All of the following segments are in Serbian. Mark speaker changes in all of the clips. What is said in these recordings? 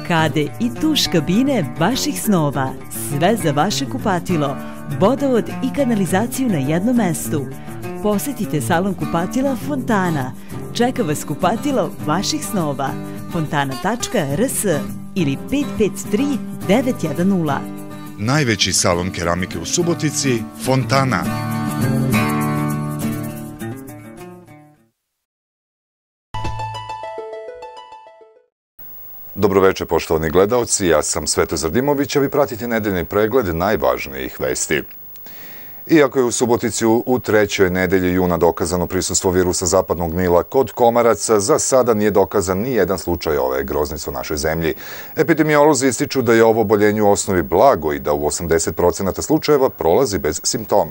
Speaker 1: lakade i tuš kabine vaših snova. Sve za vaše kupatilo, vodovod i kanalizaciju na jednom mestu. Posetite salon kupatila Fontana. Čeka vas kupatilo vaših snova. fontana.rs ili 553 910.
Speaker 2: Najveći salon keramike u Subotici, Fontana. Dobroveče, poštovani gledaoci, ja sam Svetozar Dimović, a vi pratite nedeljni pregled najvažnijih vesti. Iako je u Subotici u trećoj nedelji juna dokazano prisustvo virusa zapadnog Nila kod komaraca, za sada nije dokazan ni jedan slučaj ove groznice u našoj zemlji. Epidemiolozi ističu da je ovo oboljenje u osnovi blago i da u 80% slučajeva prolazi bez simptoma.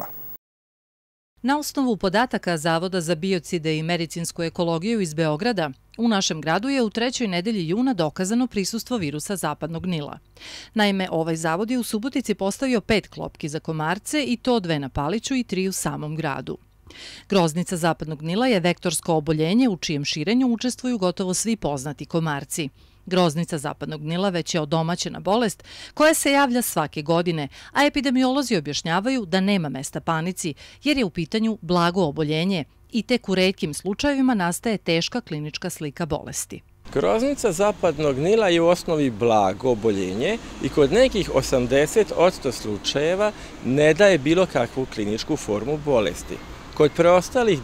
Speaker 3: Na osnovu podataka Zavoda za biocide i medicinsku ekologiju iz Beograda, u našem gradu je u trećoj nedelji juna dokazano prisustvo virusa zapadnog Nila. Naime, ovaj zavod je u Subotici postavio 5 klopki za komarce i to 2 na Paliću i 3 u samom gradu. Groznica zapadnog Nila je vektorsko oboljenje u čijem širenju učestvuju gotovo svi poznati komarci. Groznica zapadnog Nila već je odomaćena bolest koja se javlja svake godine, a epidemiolozi objašnjavaju da nema mesta panici jer je u pitanju blago oboljenje i tek u retkim slučajevima nastaje teška klinička slika bolesti.
Speaker 4: Groznica zapadnog Nila je u osnovi blago oboljenje i kod nekih 80% slučajeva ne daje bilo kakvu kliničku formu bolesti. Kod preostalih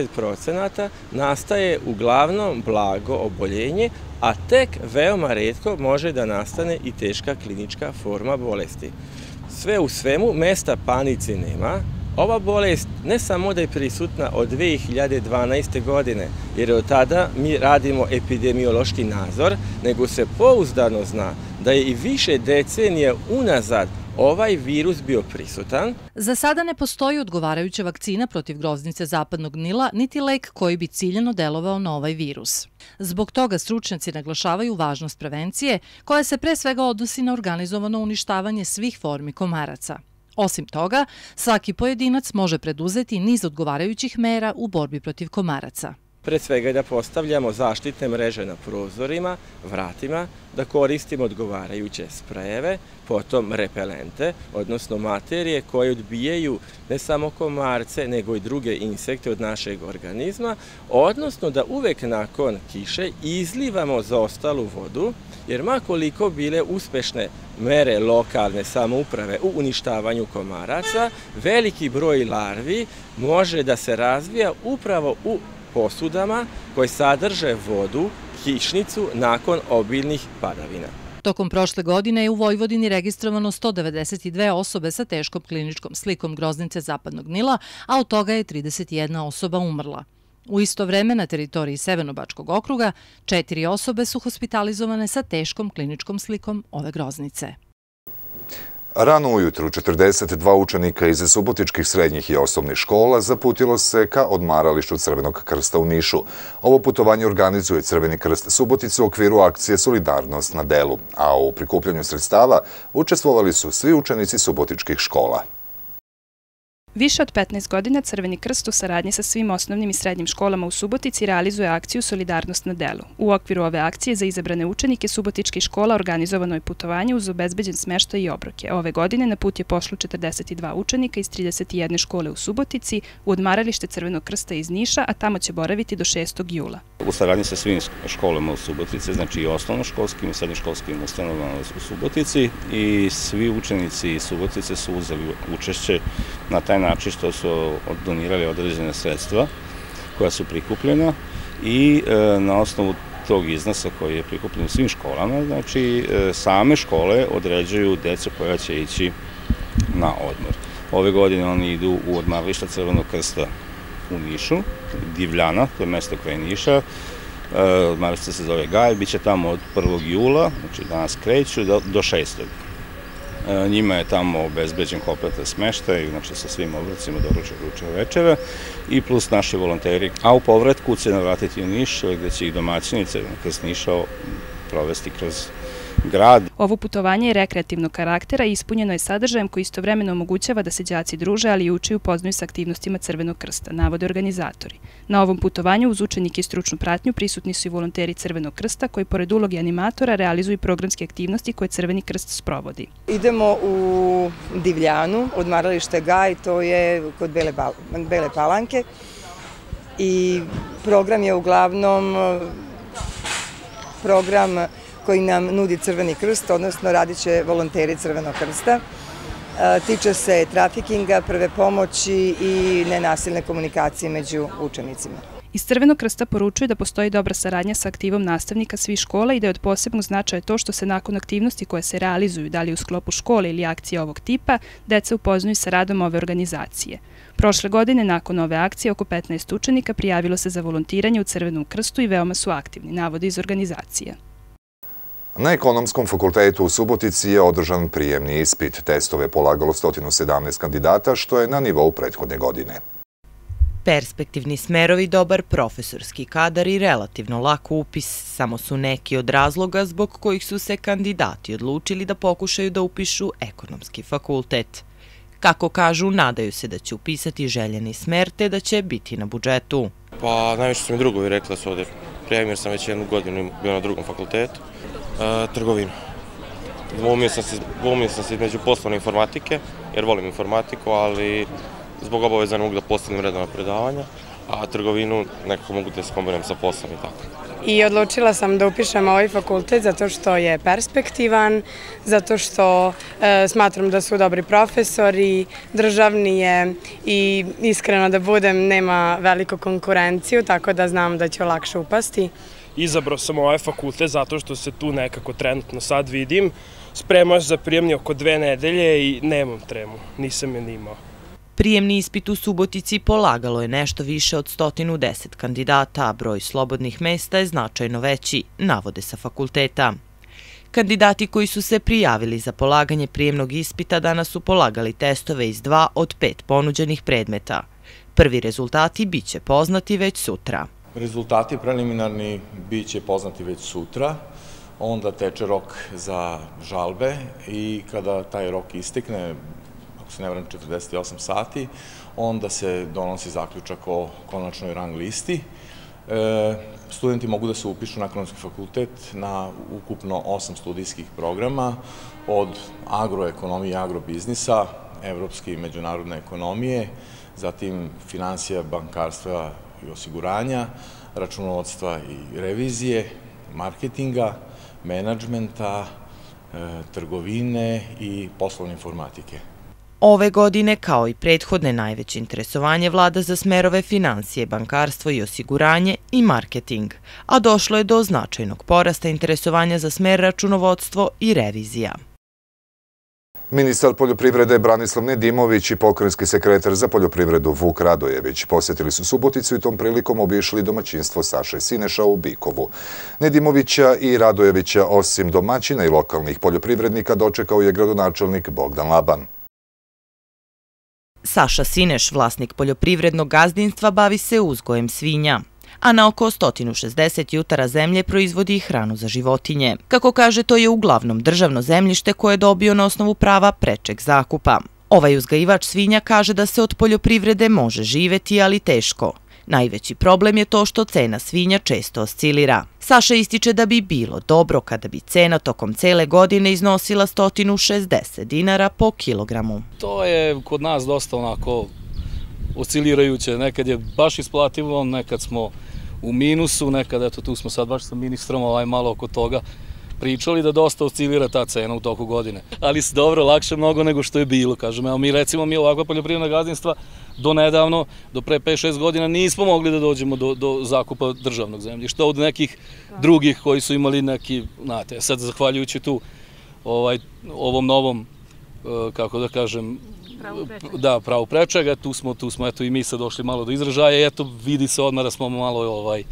Speaker 4: 20% nastaje uglavnom blago oboljenje, a tek veoma retko može da nastane i teška klinička forma bolesti. Sve u svemu, mesta panici nema. Ova bolest ne samo da je prisutna od 2012. godine, jer od tada mi radimo epidemiološki nadzor, nego se pouzdano zna da je i više decenija unazad ovaj virus bio prisutan.
Speaker 3: Za sada ne postoji odgovarajuća vakcina protiv groznice zapadnog Nila, niti lek koji bi ciljano delovao na ovaj virus. Zbog toga stručnjaci naglašavaju važnost prevencije, koja se pre svega odnosi na organizovano uništavanje svih formi komaraca. Osim toga, svaki pojedinac može preduzeti niz odgovarajućih mera u borbi protiv komaraca.
Speaker 4: Pre svega da postavljamo zaštitne mreže na prozorima, vratima, da koristimo odgovarajuće sprejeve, potom repelente, odnosno materije koje odbijaju ne samo komarce, nego i druge insekte od našeg organizma, odnosno da uvek nakon kiše izlivamo zaostalu vodu, jer makoliko bile uspešne mere lokalne samouprave u uništavanju komaraca, veliki broj larvi može da se razvija upravo u posudama koje sadrže vodu, kišnicu nakon obilnih padavina.
Speaker 3: Tokom prošle godine je u Vojvodini registrovano 192 osobe sa teškom kliničkom slikom groznice zapadnog Nila, a od toga je 31 osoba umrla. U isto vreme na teritoriji Severnobačkog okruga 4 osobe su hospitalizovane sa teškom kliničkom slikom ove groznice.
Speaker 2: Rano ujutru 42 učenika iz subotičkih srednjih i osnovnih škola zaputilo se ka odmaralištu Crvenog krsta u Nišu. Ovo putovanje organizuje Crveni krst Subotice u okviru akcije Solidarnost na delu, a u prikupljanju sredstava učestvovali su svi učenici subotičkih škola.
Speaker 5: Više od 15 godina Crveni krst u saradnji sa svim osnovnim i srednjim školama u Subotici realizuje akciju Solidarnost na delu. U okviru ove akcije za izabrane učenike subotičkih škola organizovano je putovanje uz obezbeđen smeštaj i obroke. Ove godine na put je pošlo 42 učenika iz 31 škole u Subotici u odmaralište Crvenog krsta iz Niša, a tamo će boraviti do 6. jula.
Speaker 6: U saradnji sa svim školama u Subotici, znači i osnovnoškolskim i srednjoškolskim ustanovama u Subotici, i svi učenici iz Subotice su uzeli učešće na taj način što su donirali određene sredstva koja su prikupljena i na osnovu tog iznosa koji je prikupljen u svim školama, znači same škole određuju decu koja će ići na odmor. Ove godine oni idu u odmaralište Crvenog krsta u Nišu, Divljana, to je mesto kraj Niša. Odmaralište se zove Gaj, bit će tamo od 1. jula, znači danas kreću, do 6. Njima je tamo obezbeđen kompletan smeštaj, znači sa svim obrocima, doručak, ručak, večera i plus naši volonteri. A u povratku će navratiti u Niš, gde će ih domaćini Crveni krst Niša provesti kroz grad.
Speaker 5: Ovo putovanje je rekreativnog karaktera i ispunjeno je sadržajem koji istovremeno omogućava da se đaci druže, ali i uče i upoznaju sa aktivnostima Crvenog krsta, navode organizatori. Na ovom putovanju uz učenike i stručnu pratnju prisutni su i volonteri Crvenog krsta koji pored uloge animatora realizuju programske aktivnosti koje Crveni krst sprovodi.
Speaker 7: Idemo u Divljanu, odmaralište Gaj, to je kod Bele Palanke i program je uglavnom program koji nam nudi Crveni krst, odnosno radit će volonteri Crvenog krsta. Tiče se trafikinga, prve pomoći i nenasilne komunikacije među učenicima.
Speaker 5: Iz Crvenog krsta poručuju da postoji dobra saradnja sa aktivom nastavnika svih škola i da je od posebnog značaja to što se nakon aktivnosti koje se realizuju, da li u sklopu škole ili akcije ovog tipa, deca upoznaju sa radom ove organizacije. Prošle godine, nakon ove akcije, oko 15 učenika prijavilo se za volontiranje u Crvenom krstu i veoma su aktivni, navode iz organizacije.
Speaker 2: Na Ekonomskom fakultetu u Subotici je održan prijemni ispit. Testove polagalo 117 kandidata, što je na nivou prethodne godine.
Speaker 8: Perspektivni smerovi, dobar profesorski kadar i relativno lak upis samo su neki od razloga zbog kojih su se kandidati odlučili da pokušaju da upišu Ekonomski fakultet. Kako kažu, nadaju se da će upisati željeni smer te da će biti na budžetu.
Speaker 9: Pa najviše su mi drugovi rekli da su ovdje prijavim jer sam već jednu godinu bio na drugom fakultetu. Trgovinu. Dvoumio sam se između poslovne informatike, jer volim informatiku, ali zbog obaveza ne mogu da postavim redovna predavanja, a trgovinu nekako mogu da se kombiniram sa poslom i tako.
Speaker 10: I odlučila sam da upišem ovaj fakultet zato što je perspektivan, zato što smatram da su dobri profesori, državni je i iskreno da budem nema veliku konkurenciju, tako da znam da ću lakše upasti.
Speaker 11: Izabrao sam ovaj fakultet zato što se tu nekako trenutno sad vidim. Spremao za prijemni oko 2 nedelje i nemam tremu, nisam je ni imao.
Speaker 8: Prijemni ispit u Subotici polagalo je nešto više od 110 kandidata, a broj slobodnih mesta je značajno veći, navode sa fakulteta. Kandidati koji su se prijavili za polaganje prijemnog ispita danas su polagali testove iz 2 od 5 ponuđenih predmeta. Prvi rezultati biće poznati već sutra.
Speaker 12: Rezultati preliminarni biće poznati već sutra, onda teče rok za žalbe i kada taj rok istekne, ako se ne varam 48 sati, onda se donosi zaključak o konačnoj rang listi. Studenti mogu da se upišu na Ekonomski fakultet na ukupno 8 studijskih programa od agroekonomije i agrobiznisa, evropske i međunarodne ekonomije, zatim finansija, bankarstva i osiguranja, računovodstva i revizije, marketinga, menadžmenta, trgovine i poslovne informatike.
Speaker 8: Ove godine, kao i prethodne, najveće interesovanje vlada za smerove finansije, bankarstvo i osiguranje i marketing, a došlo je do značajnog porasta interesovanja za smer računovodstvo i revizija.
Speaker 2: Ministar poljoprivrede Branislav Nedimović i pokrajinski sekretar za poljoprivredu Vuk Radojević posjetili su Suboticu i tom prilikom obišli domaćinstvo Saše Sineša u Bikovu. Nedimovića i Radojevića osim domaćina i lokalnih poljoprivrednika dočekao je gradonačelnik Bogdan Laban.
Speaker 8: Saša Sineš, vlasnik poljoprivrednog gazdinstva, bavi se uzgojem svinja, a na oko 160 jutara zemlje proizvodi hranu za životinje. Kako kaže, to je uglavnom državno zemljište koje je dobio na osnovu prava prečeg zakupa. Ovaj uzgajivač svinja kaže da se od poljoprivrede može živeti, ali teško. Najveći problem je to što cena svinja često oscilira. Saša ističe da bi bilo dobro kada bi cena tokom cele godine iznosila 160 dinara po kilogramu.
Speaker 13: To je kod nas dosta onako oscilirajuće. Nekad je baš isplativo, nekad smo u minusu, nekad, eto tu smo sad baš sa ministrom malo oko toga pričali da dosta oscilira ta cena u toku godine. Ali dobro, lakše mnogo nego što je bilo, kažem. Evo mi ovakva poljoprivredna gazdinstva do nedavno, do pre 5-6 godina nismo mogli da dođemo do zakupa državnog zemljišta od nekih drugih koji su imali neki, znate, sad zahvaljujući tu ovom novom, kako da kažem, pravo prečega, tu smo eto i mi sad došli malo do izražaja i eto vidi se odmah da smo malo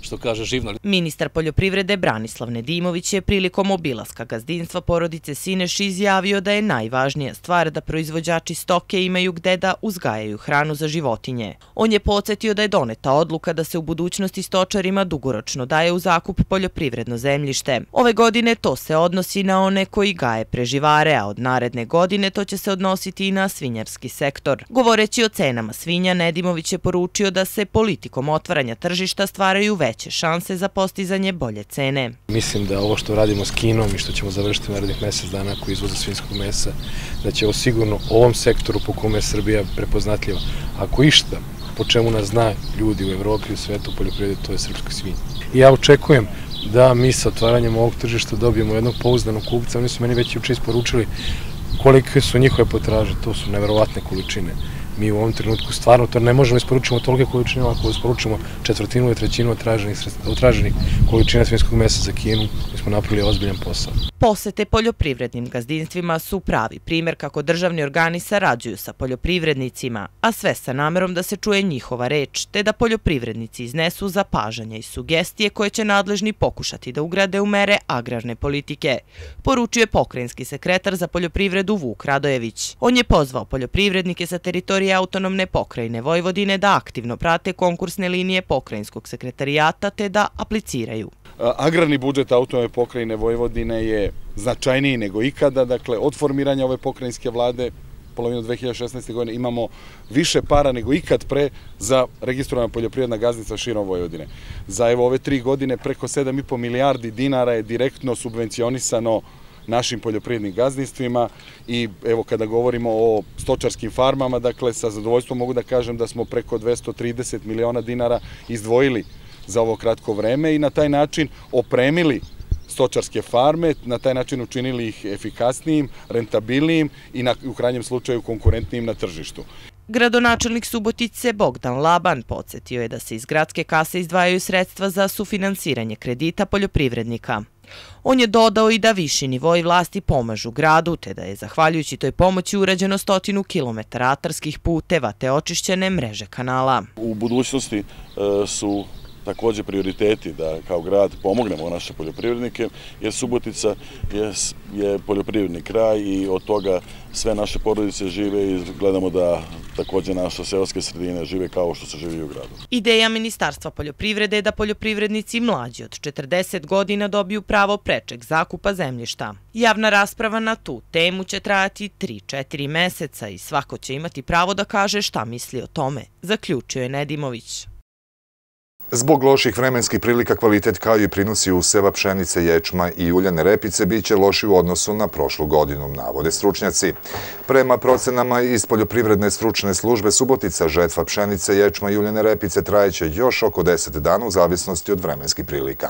Speaker 13: što kaže, živno.
Speaker 8: Ministar poljoprivrede Branislav Nedimović je prilikom obilaska gazdinstva porodice Sineš izjavio da je najvažnija stvar da proizvođači stoke imaju gde da uzgajaju hranu za životinje. On je podsjetio da je doneta odluka da se u budućnosti stočarima dugoročno daje u zakup poljoprivredno zemljište. Ove godine to se odnosi na one koji gaje preživare, a od naredne godine to će se odnositi i na svinjarski sektor. Govoreći o cenama svinja, Nedimović je poručio da se politikom otvaranja tržišta stvaraju veće šanse za postizanje bolje cene.
Speaker 14: Mislim da ovo što radimo s Kinom i što ćemo završiti narednih mjesec dana oko izvoza svinjskog mesa, da će ovo sigurno ovom sektoru po kome je Srbija prepoznatljiva. Ako išta, po čemu nas zna ljudi u Evropi i u svetu poljoprivrede, to je srpska svinja. I ja očekujem da mi sa otvaranjem ovog tržišta dobijemo jednog pouzdanog kupca. Oni su meni već juče isporučili kolike su njihove potraže, to su neverovatne količine. Mi u ovom trenutku stvarno to ne možemo isporučiti tolike količine, ako isporučimo četvrtinu ili trećinu od traženih količina svinjskog mesa za Kinu, mi smo napravili ozbiljan posao.
Speaker 8: Posete poljoprivrednim gazdinstvima su pravi primjer kako državni organi sarađuju sa poljoprivrednicima, a sve sa namerom da se čuje njihova reč, te da poljoprivrednici iznesu zapažanja i sugestije koje će nadležni pokušati da ugrade u mere agrarne politike, poručuje pokrajinski sekretar za poljoprivredu Vuk Radojević. On je pozvao poljoprivrednike sa teritorije autonomne pokrajine Vojvodine da aktivno prate konkursne linije pokrajinskog sekretarijata te da apliciraju.
Speaker 15: Agrarni budžet autonomne pokrajine Vojvodine je značajniji nego ikada, dakle od formiranja ove pokrajinske vlade polovinu 2016. godine imamo više para nego ikad pre za registrovana poljoprivredna gazdinstva širom Vojvodine. Za evo ove 3 godine preko 7,5 milijardi dinara je direktno subvencionisano našim poljoprivrednim gazdinstvima i evo kada govorimo o stočarskim farmama, dakle sa zadovoljstvom mogu da kažem da smo preko 230 miliona dinara izdvojili za ovo kratko vreme i na taj način opremili stočarske farme, na taj način učinili ih efikasnijim, rentabilnijim i u krajnjem slučaju konkurentnijim na tržištu.
Speaker 8: Gradonačelnik Subotice Bogdan Laban podsjetio je da se iz gradske kase izdvajaju sredstva za sufinansiranje kredita poljoprivrednika. On je dodao i da viši nivoi vlasti pomažu gradu, te da je zahvaljujući toj pomoći urađeno 100 km atarskih puteva te očišćene mreže kanala.
Speaker 15: U budućnosti su također prioriteti da kao grad pomognemo naše poljoprivrednike, jer Subotica je poljoprivredni kraj i od toga sve naše porodice žive i gledamo da također naše seoske sredine žive kao što se živi u gradu.
Speaker 8: Ideja Ministarstva poljoprivrede je da poljoprivrednici mlađi od 40 godina dobiju pravo prečeg zakupa zemljišta. Javna rasprava na tu temu će trajati 3-4 meseca i svako će imati pravo da kaže šta misli o tome, zaključio je Nedimović.
Speaker 2: Zbog loših vremenskih prilika kvalitet kao i prinosi useva pšenice, ječma i uljane repice biće loši u odnosu na prošlu godinu, navode stručnjaci. Prema procenama iz Poljoprivredne stručne službe Subotica, žetva pšenice, ječma i uljane repice trajeće još oko 10 dana u zavisnosti od vremenskih prilika.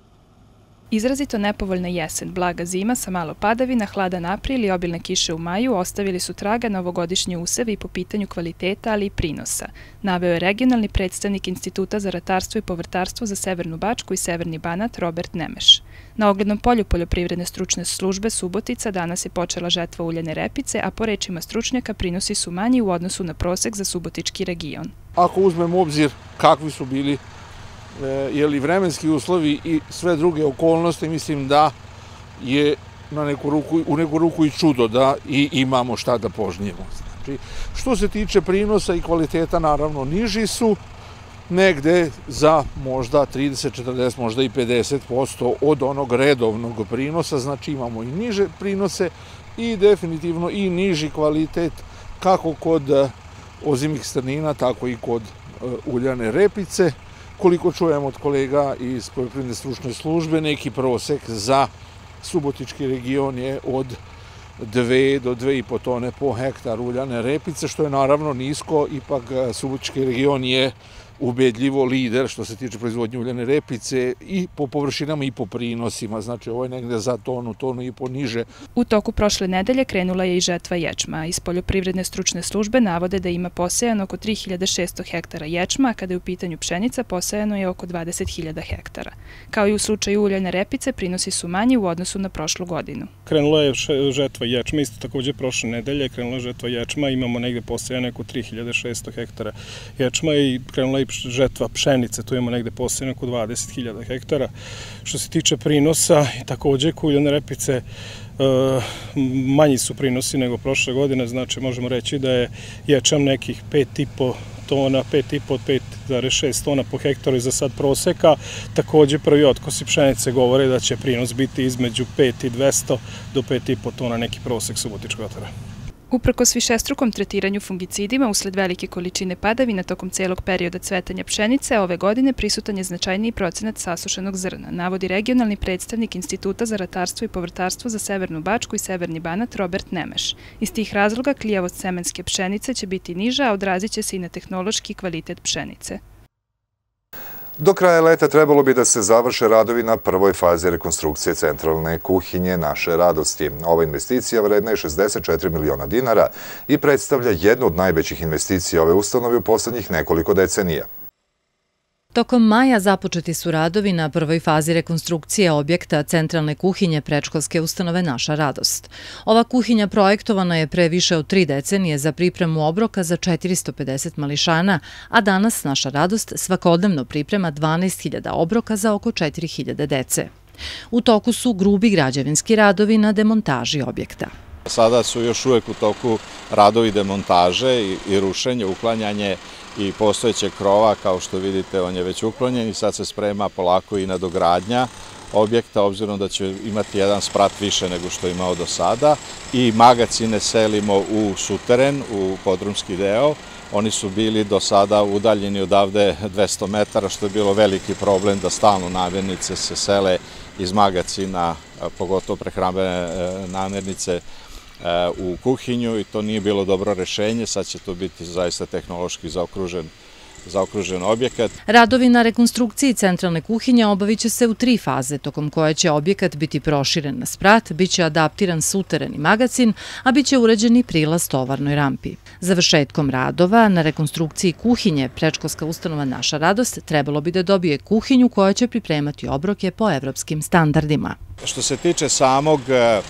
Speaker 5: Izrazito nepovoljna jesen, blaga zima sa malo padavina, hladan april i obilne kiše u maju ostavili su traga na ovogodišnje useve i po pitanju kvaliteta, ali i prinosa, naveo je regionalni predstavnik Instituta za ratarstvo i povrtarstvo za Severnu Bačku i Severni Banat Robert Nemeš. Na oglednom polju Poljoprivredne stručne službe Subotica danas je počela žetva uljane repice, a po rečima stručnjaka prinosi su manji u odnosu na prosek za subotički region.
Speaker 16: Ako uzmemo obzir kakvi su bili vremenski uslovi i sve druge okolnosti, mislim da je u neku ruku i čudo da i imamo šta da požnjemo. Znači, što se tiče prinosa i kvaliteta, naravno niži su, negde za možda 30, 40, možda i 50% od onog redovnog prinosa, znači imamo i niže prinose i definitivno i niži kvalitet kako kod ozimih strnina, tako i kod uljane repice. Koliko čujem od kolega iz Poljoprivredne stručne službe, neki prosek za subotički region je od 2 do 2,5 tone po hektar uljane repice, što je naravno nisko, ipak subotički region je ubedljivo lider što se tiče proizvodnje uljane repice i po površinama i po prinosima, znači ovo je negde za tonu i po niže.
Speaker 5: U toku prošle nedelje krenula je i žetva ječma. Iz Poljoprivredne stručne službe navode da ima posejano oko 3600 hektara ječma, a kada je u pitanju pšenica posejano je oko 20.000 hektara. Kao i u slučaju uljane repice, prinosi su manji u odnosu na prošlu godinu.
Speaker 11: Krenula je žetva ječma, isto također prošle nedelje krenula žetva ječma, imamo negde posejano oko 3600 hektara ječma i krenula je žetva pšenice, tu imamo negde posebno oko 20.000 hektara. Što se tiče prinosa, takođe kuljene repice manji su prinosi nego prošle godine, znači možemo reći da je ječam nekih 5,5 tona, 5,5 od 5,6 tona po hektaru za sad proseka. Takođe prvi otkosi pšenice govore da će prinos biti između 5,200 do 5,5 tona, neki prosek Subotičkog okruga.
Speaker 5: Uprkos višestrukom tretiranju fungicidima usled velike količine padavina tokom celog perioda cvetanja pšenice, ove godine prisutan je značajniji procenat sasušenog zrna, navodi regionalni predstavnik Instituta za ratarstvo i povrtarstvo za Severnu Bačku i Severni Banat Robert Nemeš. Iz tih razloga klijavost semenske pšenice će biti niža, a odrazit će se i na tehnološki kvalitet pšenice.
Speaker 2: Do kraja leta trebalo bi da se završe radovi na prvoj fazi rekonstrukcije centralne kuhinje Naše radosti. Ova investicija vredna je 64 miliona dinara i predstavlja jednu od najvećih investicija ove ustanove u poslednjih nekoliko decenija.
Speaker 3: Tokom maja započeti su radovi na prvoj fazi rekonstrukcije objekta centralne kuhinje predškolske ustanove Naša radost. Ova kuhinja projektovana je pre više od 3 decenije za pripremu obroka za 450 mališana, a danas Naša radost svakodnevno priprema 12.000 obroka za oko 4.000 dece. U toku su grubi građevinski radovi na demontaži objekta.
Speaker 17: Sada su još uvek u toku radovi demontaže i rušenje, uklanjanje i postojećeg krova, kao što vidite, on je već uklonjen i sad se sprema polako i nadogradnja objekta, obzirom da će imati jedan sprat više nego što je imao do sada. I magacine selimo u suteren, u podrumski deo. Oni su bili do sada udaljeni odavde 200 metara, što je bilo veliki problem da stalno namirnice se sele iz magacina, pogotovo prehrambene namirnice, u kuhinju i to nije bilo dobro rešenje. Sad će to biti zaista tehnološki zaokružen objekat.
Speaker 3: Radovi na rekonstrukciji centralne kuhinje obavit će se u 3 faze, tokom koje će objekat biti proširen na sprat, bit će adaptiran suteren i magacin, a bit će uređen i prilaz tovarnoj rampi. Završetkom radova na rekonstrukciji kuhinje predškolska ustanova Naša radost trebalo bi da dobije kuhinju koja će pripremati obroke po evropskim standardima.
Speaker 17: Što se tiče samog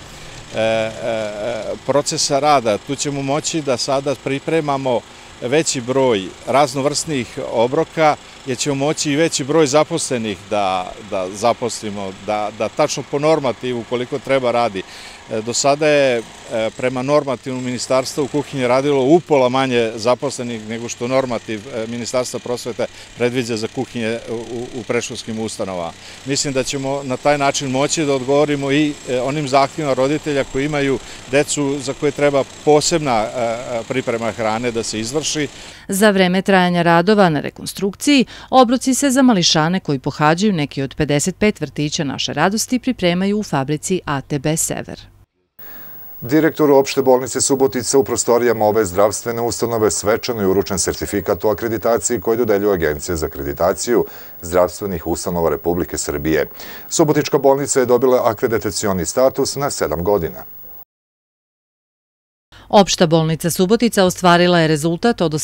Speaker 17: procesa rada, tu ćemo moći da sada pripremamo veći broj raznovrsnih obroka, jer ćemo moći i veći broj zaposlenih da zaposlimo, da tačno po normativu koliko treba radi. Do sada je prema normativu ministarstva u kuhinji radilo upola manje zaposlenih nego što normativ Ministarstva prosvete predviđa za kuhinje u predškolskim ustanovama. Mislim da ćemo na taj način moći da odgovorimo i onim zahtjevima roditelja koji imaju decu za koje treba posebna priprema hrane da se izvrši.
Speaker 3: Za vreme trajanja radova na rekonstrukciji, obroci se za mališane koji pohađaju neki od 55 vrtića Naše radosti pripremaju u fabrici ATB Sever.
Speaker 2: Direktoru opšte bolnice Subotica u prostorijama ove zdravstvene ustanove svečano je uručen sertifikat o akreditaciji koji dodeljuje Agencija za akreditaciju zdravstvenih ustanova Republike Srbije. Subotička bolnica je dobila akreditacioni status na 7 godina.
Speaker 3: Opšta bolnica Subotica ostvarila je rezultat od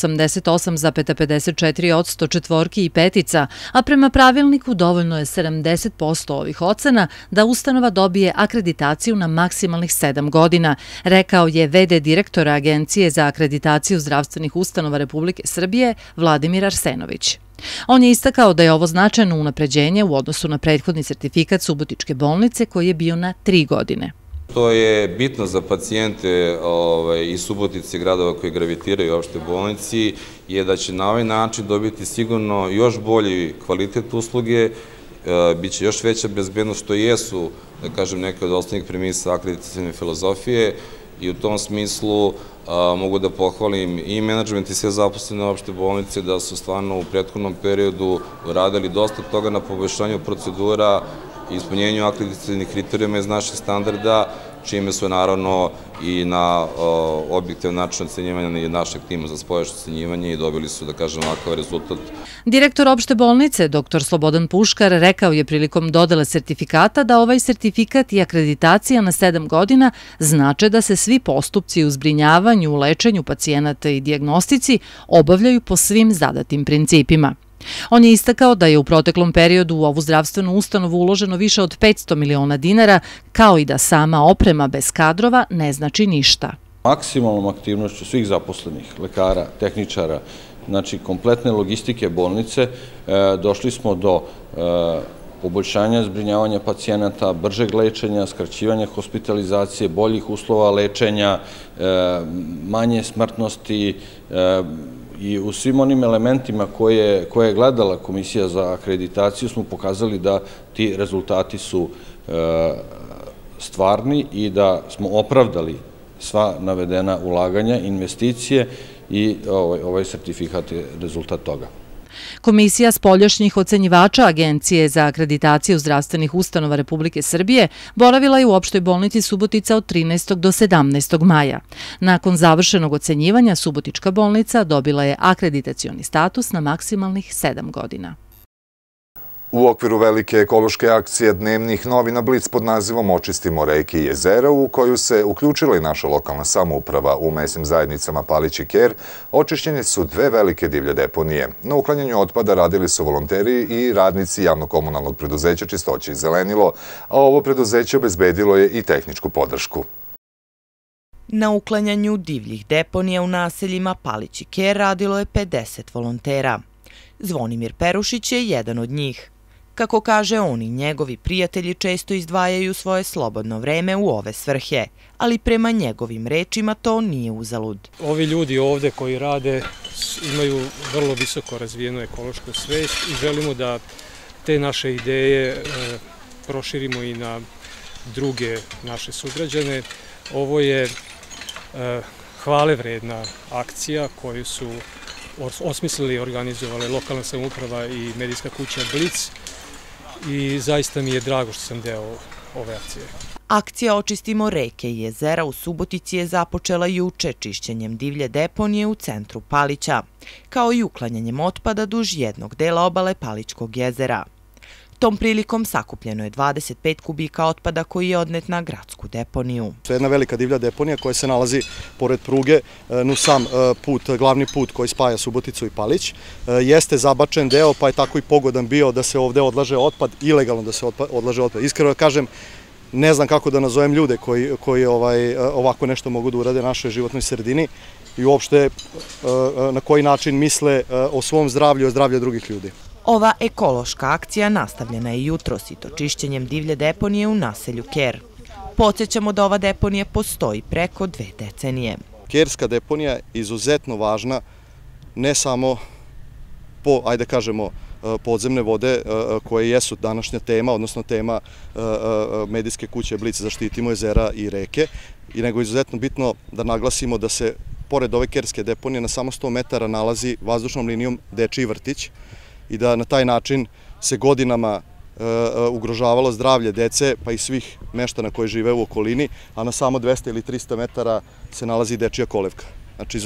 Speaker 3: 88,54% četvorki i petica, a prema pravilniku dovoljno je 70% ovih ocena da ustanova dobije akreditaciju na maksimalnih 7 godina, rekao je VD direktora Agencije za akreditaciju zdravstvenih ustanova Republike Srbije Vladimir Arsenović. On je istakao da je ovo značajno unapređenje u odnosu na prethodni sertifikat Subotičke bolnice koji je bio na 3 godine.
Speaker 18: To je bitno za pacijente iz Subotice i gradova koji gravitiraju u opštoj bolnici, je da će na ovaj način dobiti sigurno još bolji kvalitet usluge, biće još veća bezbednost, što jesu, da kažem, neke od osnovnih premisa akreditacione filozofije, i u tom smislu mogu da pohvalim i menadžment i sve zaposlene opšte bolnice da su stvarno u prethodnom periodu radili dosta toga na poboljšanju procedura i ispunjenju akreditacionih kriterijuma iz naših standarda, čime su naravno i na objektivan način ocenjivanja i našeg tima za spoljašnje ocenjivanje i dobili su, da kažem, ovakav rezultat.
Speaker 3: Direktor opšte bolnice, dr. Slobodan Puškar, rekao je prilikom dodele sertifikata da ovaj sertifikat i akreditacija na 7 godina znače da se svi postupci u zbrinjavanju, lečenju pacijenata i dijagnostici obavljaju po svim zadatim principima. On je istakao da je u proteklom periodu u ovu zdravstvenu ustanovu uloženo više od 500 miliona dinara, kao i da sama oprema bez kadrova ne znači ništa.
Speaker 19: Maksimalnom aktivnošću svih zaposlenih, lekara, tehničara znači kompletne logistike bolnice, došli smo do poboljšanja zbrinjavanja pacijenata, bržeg lečenja, skraćivanja hospitalizacije, boljih uslova lečenja, manje smrtnosti i u svim onim elementima koje je gledala Komisija za akreditaciju smo pokazali da ti rezultati su stvarni i da smo opravdali sva navedena ulaganja, investicije i ovaj sertifikat je rezultat toga.
Speaker 3: Komisija spoljašnjih ocenjivača Agencije za akreditaciju zdravstvenih ustanova Republike Srbije boravila je u opštoj bolnici Subotica od 13. do 17. maja. Nakon završenog ocenjivanja, Subotička bolnica dobila je akreditacioni status na maksimalnih 7 godina.
Speaker 2: U okviru velike ekološke akcije dnevnih novina Blic pod nazivom Očistimo reke i jezera, u koju se uključila i naša lokalna samouprava u mesnim zajednicama Palić i Ker, očišćene su 2 velike divlje deponije. Na uklanjanju otpada radili su volonteri i radnici javno-komunalnog preduzeća Čistoća i zelenilo, a ovo preduzeće obezbedilo je i tehničku podršku.
Speaker 8: Na uklanjanju divljih deponija u naseljima Palić i Ker radilo je 50 volontera. Zvonimir Perušić je jedan od njih. Kako kaže on i njegovi prijatelji često izdvajaju svoje slobodno vreme u ove svrhe, ali prema njegovim rečima to nije uzalud.
Speaker 20: Ovi ljudi ovde koji rade imaju vrlo visoko razvijenu ekološku svest i želimo da te naše ideje proširimo i na druge naše sugrađane. Ovo je hvale vredna akcija koju su osmislili i organizovali lokalna samouprava i medijska kuća Blic i zaista mi je drago što sam deo ove akcije.
Speaker 8: Akcija Očistimo reke i jezera u Subotici je započela juče čišćenjem divlje deponije u centru Palića, kao i uklanjanjem otpada duž jednog dela obale Palićkog jezera. Tom prilikom sakupljeno je 25 kubika otpada koji je odnet na gradsku deponiju.
Speaker 21: To je jedna velika divlja deponija koja se nalazi pored pruge, no sam glavni put koji spaja Suboticu i Palić. Jeste zabačen deo, pa je tako i pogodan bio da se ovde odlaže otpad, ilegalno da se odlaže otpad. Iskreno da kažem, ne znam kako da nazovem ljude koji ovako nešto mogu da urade našoj životnoj sredini i uopšte na koji način misle o svom zdravlju i o zdravlju drugih ljudi.
Speaker 8: Ova ekološka akcija nastavljena je jutros i to čišćenjem divlje deponije u naselju Ker. Podsjećamo da ova deponija postoji preko 2 decenije.
Speaker 21: Kerska deponija je izuzetno važna ne samo po, ajde kažemo, podzemne vode koje jesu današnja tema, odnosno tema medijske kuće Blic Zaštitimo jezera i reke, nego je izuzetno bitno da naglasimo da se pored ove kerske deponije na samo 100 metara nalazi vazdušnom linijom dečiji vrtić i da na taj način se godinama ugrožavalo zdravlje dece pa i svih meštana koji žive u okolini, a na samo 200 ili 300 metara se nalazi dečija kolevka. Znači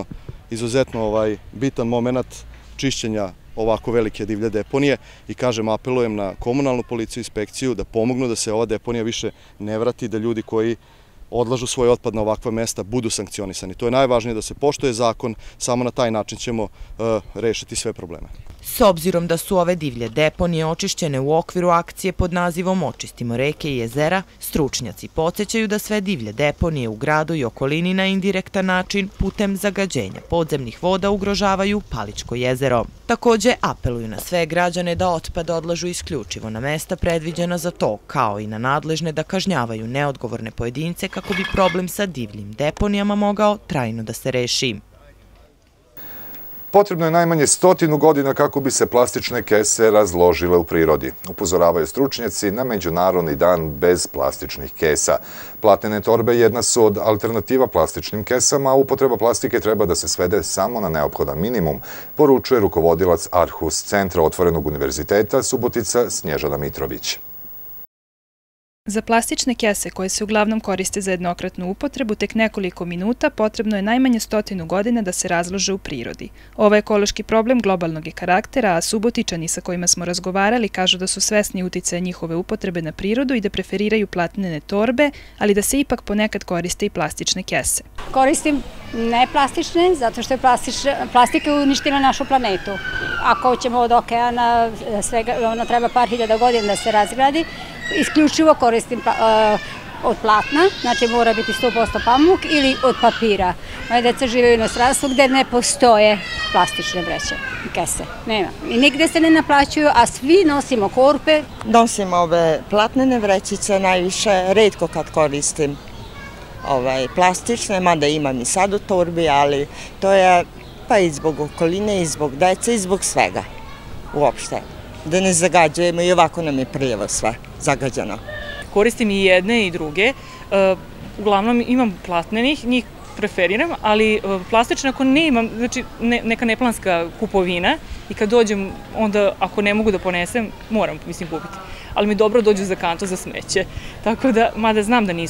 Speaker 21: izuzetno bitan moment čišćenja ovako velike divlje deponije i kažem, apelujem na komunalnu policiju i inspekciju da pomognu da se ova deponija više ne vrati, da ljudi koji odlažu svoj otpad na ovakva mesta budu sankcionisani. To je najvažnije, da se poštuje zakon, samo na taj način ćemo rešiti sve probleme.
Speaker 8: S obzirom da su ove divlje deponije očišćene u okviru akcije pod nazivom Očistimo reke i jezera, stručnjaci podsjećaju da sve divlje deponije u gradu i okolini na indirektan način putem zagađenja podzemnih voda ugrožavaju Palićko jezero. Takođe apeluju na sve građane da otpad odlažu isključivo na mesta predviđena za to, kao i na nadležne da kažnjavaju neodgovorne pojedince kako bi problem sa divljim deponijama mogao trajno da se reši.
Speaker 2: Potrebno je najmanje 100 godina kako bi se plastične kese razložile u prirodi. Upozoravaju stručnjaci na Međunarodni dan bez plastičnih kesa. Platnene torbe jedna su od alternativa plastičnim kesama, a upotreba plastike treba da se svede samo na neophodan minimum, poručuje rukovodilac Arhus Centra Otvorenog univerziteta Subotica Snježana Mitrović.
Speaker 5: Za plastične kese koje se uglavnom koriste za jednokratnu upotrebu tek nekoliko minuta potrebno je najmanje 100 godina da se razlože u prirodi. Ovo ekološki problem globalnog je karaktera, a Subotičani sa kojima smo razgovarali kažu da su svesni uticaja njihove upotrebe na prirodu i da preferiraju platnene torbe, ali da se ipak ponekad koriste i plastične kese.
Speaker 22: Koristim ne plastične, zato što je plastika uništila našu planetu. Ako ćemo od okeana, svega, treba par hiljada godina da se razgradi, isključivo koristim od platna, znači mora biti 100% pamuk ili od papira. Moje deca žive u inostranstvu gde ne postoje plastične vreće i kese. Nema. I nigde se ne naplaćuju, a svi nosimo korpe.
Speaker 1: Nosim ove platnene vrećice najviše, retko kad koristim plastične, mada imam i sad u torbi, ali to je pa i zbog okoline, i zbog dece, i zbog svega uopšte. Da ne zagađujemo, i ovako nam je prljavo sve zagađeno.
Speaker 4: Koristim i jedne i druge. Uglavnom imam platnenih, njih preferiram, ali plastične ako ne imam, znači neka neplanska kupovina i kad dođem, onda ako ne mogu da ponesem, moram, mislim, kupiti. Ali mi dobro dođu za kanto za smeće. Tako da, mada znam da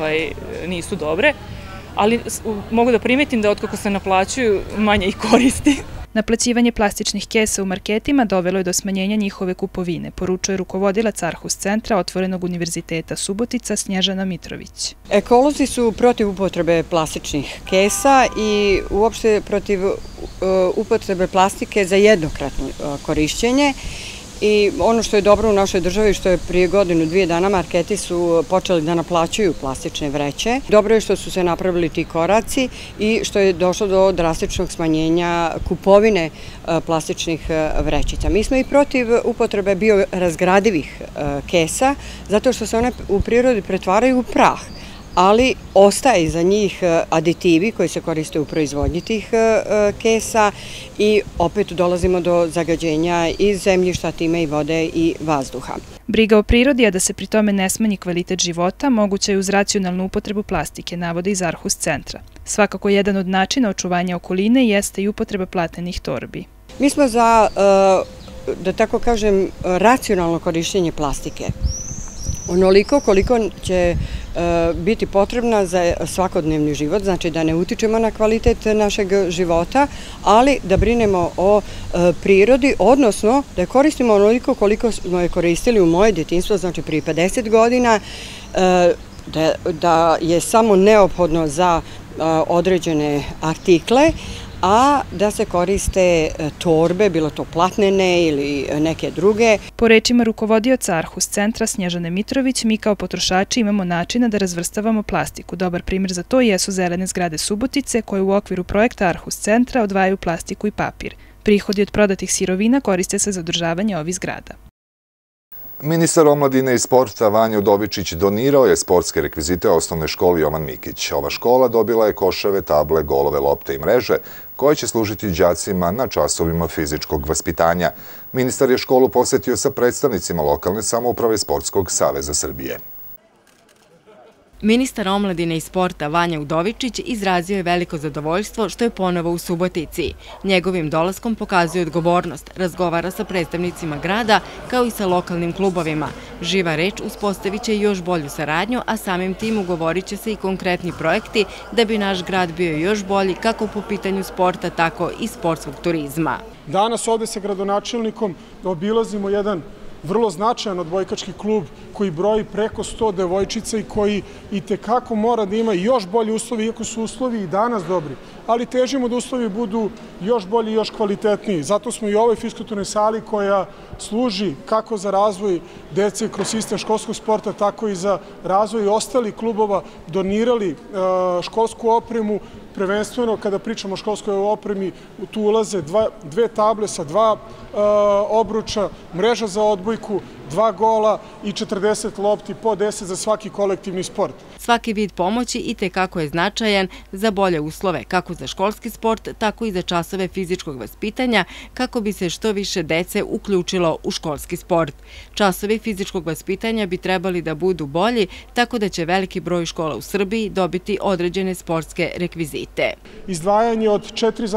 Speaker 4: nisu dobre, ali mogu da primetim da otkako se naplaćuju, manje ih koristim.
Speaker 5: Naplaćivanje plastičnih kesa u marketima dovelo je do smanjenja njihove kupovine, poručuje rukovodilac Arhus centra Otvorenog univerziteta Subotica Snježana Mitrović.
Speaker 23: Ekolozi su protiv upotrebe plastičnih kesa i uopšte protiv upotrebe plastike za jednokratno korišćenje. I ono što je dobro u našoj državi, što je prije godinu, 2 dana, marketi su počeli da naplaćuju plastične vreće. Dobro je što su se napravili ti koraci i što je došlo do drastičnog smanjenja kupovine plastičnih vrećica. Mi smo i protiv upotrebe biorazgradivih kesa, zato što se one u prirodi pretvaraju u prah, ali ostaje iza njih aditivi koji se koriste u proizvodnji tih kesa i opet dolazimo do zagađenja i zemljišta, time i vode i vazduha.
Speaker 5: Briga o prirodi, a da se pri tome ne smanji kvalitet života, moguća je uz racionalnu upotrebu plastike, navode iz Arhus centra. Svakako jedan od načina očuvanja okoline jeste i upotreba platnenih torbi.
Speaker 23: Mi smo za, da tako kažem, racionalno korišćenje plastike. Onoliko koliko će biti potrebna za svakodnevni život, znači da ne utičemo na kvalitet našeg života, ali da brinemo o prirodi, odnosno da je koristimo onoliko koliko smo je koristili u moje djetinjstvo, znači prije 50 godina, da je samo neophodno za određene artikle, a da se koriste torbe, bilo to platnene ili neke druge.
Speaker 5: Po rečima rukovodioca Arhus centra Snježane Mitrović, mi kao potrošači imamo načina da razvrstavamo plastiku. Dobar primjer za to jesu zelene zgrade Subotice, koje u okviru projekta Arhus centra odvajaju plastiku i papir. Prihodi od prodatih sirovina koriste se za održavanje ovih zgrada.
Speaker 2: Ministar omladine i sporta Vanja Udovičić donirao je sportske rekvizite osnovne školi Jovan Mikić. Ova škola dobila je koševe, table, golove, lopte i mreže koje će služiti đacima na časovima fizičkog vaspitanja. Ministar je školu posetio sa predstavnicima lokalne samouprave Sportskog saveza Srbije.
Speaker 24: Ministar omladine i sporta Vanja Udovičić izrazio je veliko zadovoljstvo što je ponovo u Subotici. Njegovim dolaskom pokazuje odgovornost, razgovara sa predstavnicima grada kao i sa lokalnim klubovima. Živa reč uspostavit će još bolju saradnju, a samim tim ugovorit će se i konkretni projekti da bi naš grad bio još bolji kako po pitanju sporta, tako i sportskog turizma.
Speaker 25: Danas ovde sa gradonačelnikom obilazimo jedan vrlo značajan odbojkački klub koji broji preko 100 devojčica i koji itekako mora da ima još bolji uslovi, iako su uslovi i danas dobri, ali težimo da uslovi budu još bolji i još kvalitetniji. Zato smo i u ovoj fiskulturnoj sali koja služi kako za razvoj dece kroz sistem školskog sporta, tako i za razvoj ostalih klubova donirali školsku opremu. Prvenstveno, kada pričamo o školskoj opremi, tu ulaze 2 table sa 2 obruča, mreža za odbojku, 2 gola i 40 lopti, po 10 za svaki kolektivni sport.
Speaker 24: Svaki vid pomoći itekako je značajan za bolje uslove, kako za školski sport, tako i za časove fizičkog vaspitanja, kako bi se što više dece uključilo u školski sport. Časovi fizičkog vaspitanja bi trebali da budu bolji, tako da će veliki broj škola u Srbiji dobiti određene sportske rekvizite.
Speaker 25: Izdvajanje od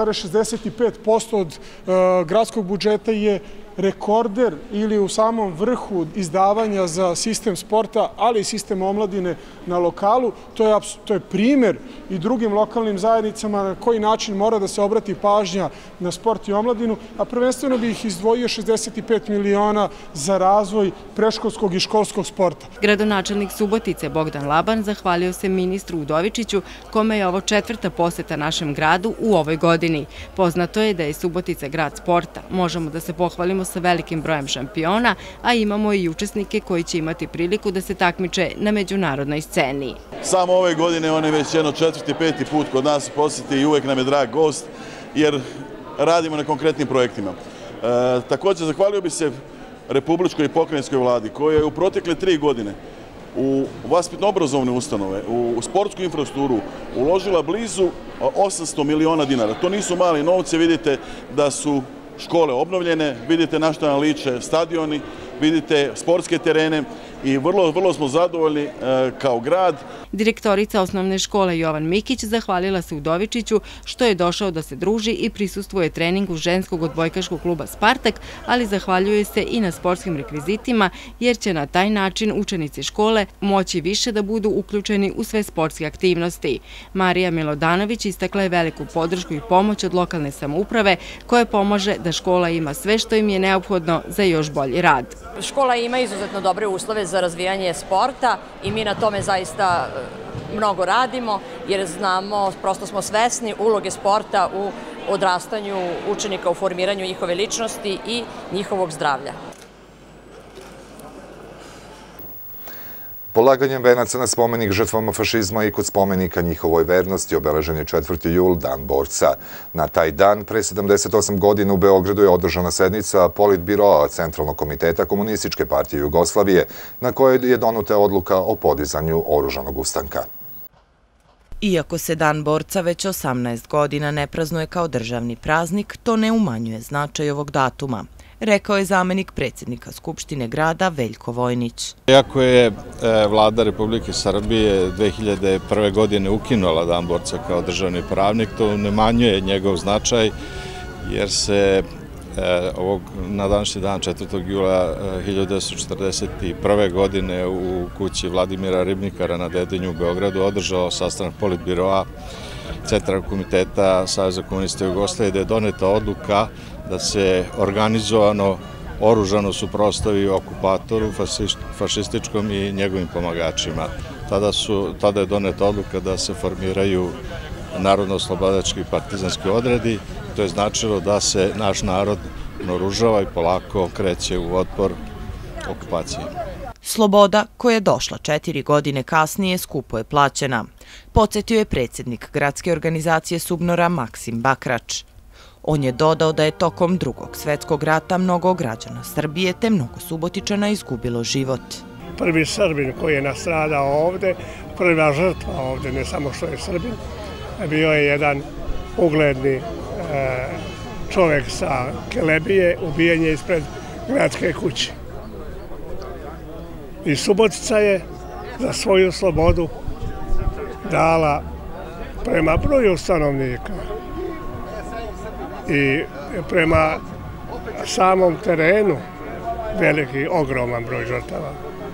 Speaker 25: 4,65% od gradskog budžeta je rekorder ili u samom vrhu izdavanja za sistem sporta, ali i sistem omladine na lokalu. To je primer i drugim lokalnim zajednicama na koji način mora da se obrati pažnja na sport i omladinu, a prvenstveno bih izdvojio 65 miliona za razvoj preškolskog i školskog sporta.
Speaker 24: Gradonačelnik Subotice Bogdan Laban zahvalio se ministru Udovičiću, kome je ovo 4. poseta našem gradu u ovoj godini. Poznato je da je Subotica grad sporta. Možemo da se pohvalimo raspoloživo sa velikim brojem šampiona, a imamo i učesnike koji će imati priliku da se takmiče na međunarodnoj sceni.
Speaker 6: Samo ove godine on je već jedno 4., 5. put kod nas posjeti i uvek nam je drag gost, jer radimo na konkretnim projektima. Također, zahvalio bi se Republičkoj i pokrajinskoj vladi, koja je u protekle 3 godine u vaspitno-obrazovne ustanove, u sportsku infrastrukturu uložila blizu 800 miliona dinara. To nisu mali novce, vidite da su škole obnovljene, vidite na što nam liče stadioni, vidite sportske terene i vrlo smo zadovoljni kao grad.
Speaker 24: Direktorica osnovne škole Jovan Mikić zahvalila se Udovičiću što je došao da se druži i prisustvuje treningu ženskog odbojkaškog kluba Spartak, ali zahvaljuje se i na sportskim rekvizitima jer će na taj način učenici škole moći više da budu uključeni u sve sportske aktivnosti. Marija Milodanović istakla je veliku podršku i pomoć od lokalne samouprave koja pomaže da škola ima sve što im je neophodno za još bolji rad.
Speaker 7: Škola ima izuzetno dobre uslove za razvijanje sporta i mi na tome zaista mnogo radimo jer znamo, prosto smo svesni uloge sporta u odrastanju učenika, u formiranju njihove ličnosti i njihovog zdravlja.
Speaker 2: Polaganjem venaca na spomenik žrtvama fašizma i kod spomenika njihovoj vernosti obeležen je 4. jul, Dan borca. Na taj dan, pre 78 godina u Beogradu je održana sednica Politbiroa Centralnog komiteta Komunističke partije Jugoslavije, na kojoj je donuta odluka o podizanju oružanog ustanka.
Speaker 8: Iako se Dan borca već 18 godina ne praznuje kao državni praznik, to ne umanjuje značaj ovog datuma, rekao je zamenik predsjednika Skupštine grada Veljko Vojnić.
Speaker 17: Iako je vlada Republike Srbije 2001. godine ukinula Dan borca kao državni praznik, to ne umanjuje njegov značaj jer se na današnji dan 4. jula 1941. godine u kući Vladimira Ribnikara na Dedinju u Beogradu održao sastanak Politbiroa Centralnog komiteta Saveza komunista Jugoslavije, gde je doneta odluka da se organizovano oružano suprotstavi okupatoru fašističkom i njegovim pomagačima. Tada je doneta odluka da se formiraju narodno-oslobodilački partizanski odredi. To je značilo da se naš narod naoružava i polako kreće u otpor okupaciji.
Speaker 8: Sloboda, koja je došla 4 godine kasnije, skupo je plaćena, podsjetio je predsjednik gradske organizacije SUBNOR-a Maksim Bakrač. On je dodao da je tokom Drugog svjetskog rata mnogo građana Srbije te mnogo Subotičana izgubilo život.
Speaker 9: Prvi Srbin koji je nastradao ovde, prva žrtva ovde, ne samo što je Srbin, bio je jedan ugledni čovjek sa Kelebije, ubijen je ispred gradske kuće. I Subotica je za svoju slobodu dala prema broju stanovnika i prema samom terenu veliki, ogroman broj žrtava.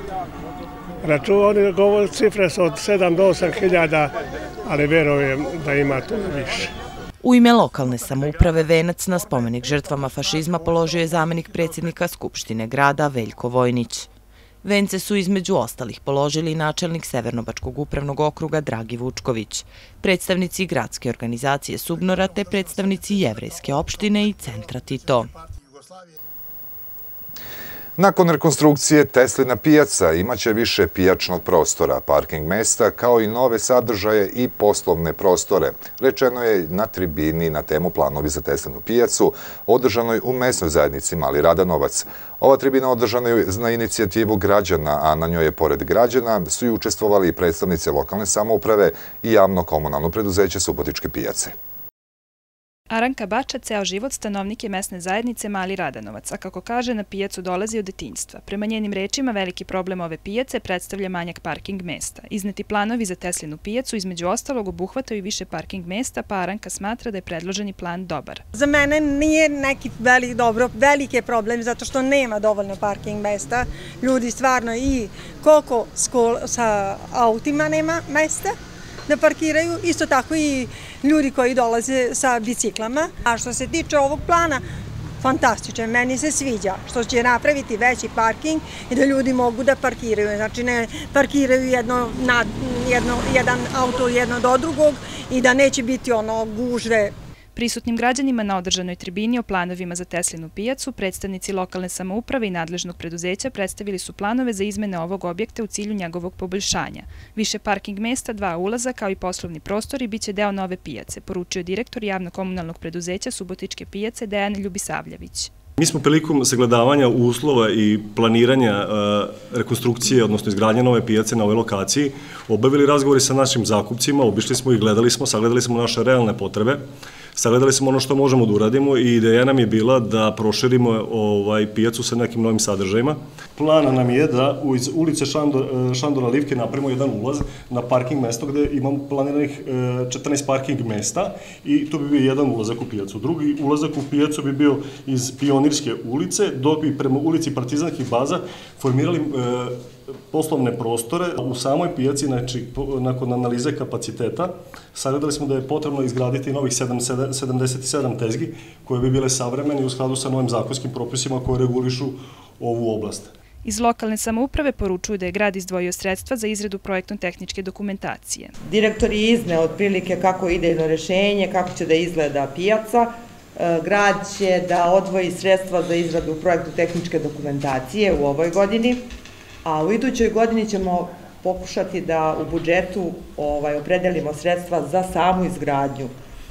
Speaker 9: Oni govore cifre su od 7 do 8 hiljada, ali verujem da ima to više.
Speaker 8: U ime lokalne samouprave venac na spomenik žrtvama fašizma položio je zamenik predsjednika Skupštine grada Veljko Vojnić. Vence su između ostalih položili načelnik Severnobačkog upravnog okruga Dragi Vučković, predstavnici gradske organizacije SUBNOR-a te predstavnici Jevrejske opštine i centra Tito.
Speaker 2: Nakon rekonstrukcije Teslina pijaca imaće više pijačnog prostora, parking mesta, kao i nove sadržaje i poslovne prostore. Rečeno je na tribini na temu Planovi za Teslinu pijacu, održanoj u mesnoj zajednici Mali Radanovac. Ova tribina održana je na inicijativu građana, a na njoj je pored građana su i učestvovali i predstavnici lokalne samouprave i javno-komunalno preduzeće Subotičke pijace.
Speaker 5: Aranka Bača ceo život stanovnik je mesne zajednice Mali Radanovac, a kako kaže, na pijacu dolazi od detinjstva. Prema njenim rečima, veliki problem ove pijace predstavlja manjak parking mesta. Izneti planovi za Teslinu pijacu između ostalog obuhvataju više parking mesta, pa Aranka smatra da je predloženi plan dobar.
Speaker 10: Za mene nije neki veliki je problem zato što nema dovoljno parking mesta. Ljudi stvarno i koliko sa autima nema mesta da parkiraju, isto tako i ljudi koji dolaze sa biciklama. A što se tiče ovog plana, fantastičan, meni se sviđa što će napraviti veći parking i da ljudi mogu da parkiraju. Znači ne parkiraju jedan auto jedno do drugog i da neće biti ono gužve.
Speaker 5: Prisutnim građanima na održanoj tribini o planovima za Teslinu pijacu, predstavnici lokalne samouprave i nadležnog preduzeća predstavili su planove za izmene ovog objekta u cilju njegovog poboljšanja. Više parking mesta, 2 ulaza kao i poslovni prostori biće deo nove pijace, poručio direktor javno-komunalnog preduzeća Subotičke pijace Dejan Ljubisavljević.
Speaker 12: Mi smo prilikom sagledavanja uslova i planiranja rekonstrukcije, odnosno izgradnje nove pijace na ovoj lokaciji, obavili razgovori sa našim zakupcima, obišli smo i sagledali smo naše realne potrebe, sagledali smo ono što možemo da uradimo i ideja nam je bila da proširimo pijacu sa nekim novim sadržajima. Plan nam je da iz ulice Šandora Livke napravimo jedan ulaz na parking mesto gde imamo planiranih 14 parking mesta i tu bi bio jedan ulazak u pijacu. Drugi ulazak u pijacu bi bio iz Pionirske ulice, dok bi prema ulici Partizanskih baza formirali poslovne prostore. U samoj pijaci, znači, nakon analize kapaciteta, sagledali smo da je potrebno izgraditi novih 77 tezgi koje bi bile savremene i u skladu sa novim zakonskim propisima koje regulišu ovu oblast.
Speaker 5: Iz lokalne samouprave poručuju da je grad izdvojio sredstva za izradu projektno-tehničke dokumentacije.
Speaker 13: Direktor je izneo otprilike kako ide idejno rešenje, kako će da izgleda pijaca. Grad će da odvoji sredstva za izradu projektno-tehničke dokumentacije u ovoj godini, a u idućoj godini ćemo pokušati da u budžetu opredelimo sredstva za samu izgradnju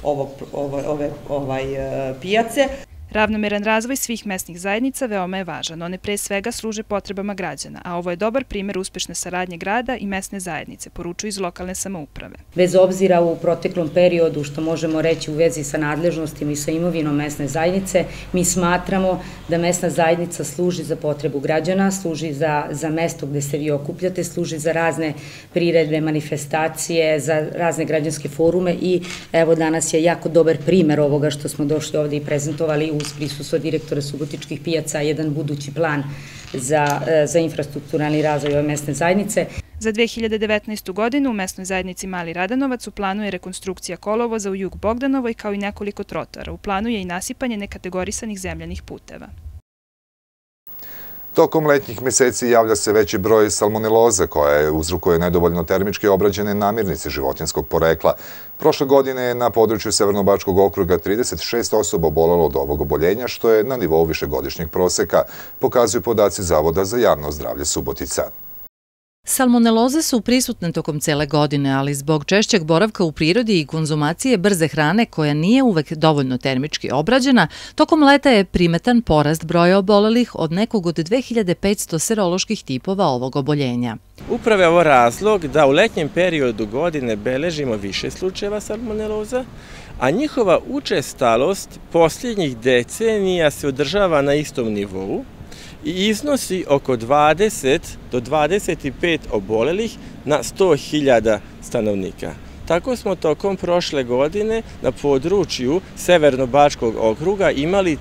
Speaker 13: ove pijace.
Speaker 5: Ravnomeran razvoj svih mesnih zajednica veoma je važan. One pre svega služe potrebama građana, a ovo je dobar primer uspešne saradnje grada i mesne zajednice, poručuju iz lokalne samouprave.
Speaker 14: Bez obzira u proteklom periodu, što možemo reći u vezi sa nadležnostima i sa imovinom mesne zajednice, mi smatramo da mesna zajednica služi za potrebu građana, služi za mesto gde se vi okupljate, služi za razne priredbe, manifestacije, za razne građanske forume i evo danas je jako dobar primer ovoga što smo došli ovde i prezentovali uz prisustvo direktora Subotičkih pijaca, jedan budući plan za infrastrukturalni razvoj ove mesne zajednice.
Speaker 5: Za 2019. godinu u mesnoj zajednici Mali Radanovac u planu je rekonstrukcija kolovoza u Jug Bogdanovoj kao i nekoliko trotoara. U planu je i nasipanje nekategorisanih zemljanih puteva.
Speaker 2: Tokom letnjih meseci javlja se veći broj salmoneloze koja uzrokuje nedovoljno termički obrađene namirnice životinjskog porekla. Prošle godine je na području Severnobačkog okruga 36 osoba obolelo od ovog oboljenja, što je na nivou višegodišnjeg proseka, pokazuju podaci Zavoda za javno zdravlje Subotica.
Speaker 3: Salmoneloze su prisutne tokom cele godine, ali zbog češćeg boravka u prirodi i konzumacije brze hrane koja nije uvek dovoljno termički obrađena, tokom leta je primetan porast broja obolelih od nekog od 2500 seroloških tipova ovog oboljenja.
Speaker 15: Upravo je ovo razlog da u letnjem periodu godine beležimo više slučajeva salmoneloza, a njihova učestalost posljednjih decenija se održava na istom nivou i iznosi oko 20 do 25 obolelih na 100.000 stanovnika. Tako smo tokom prošle godine na području Severnobačkog okruga imali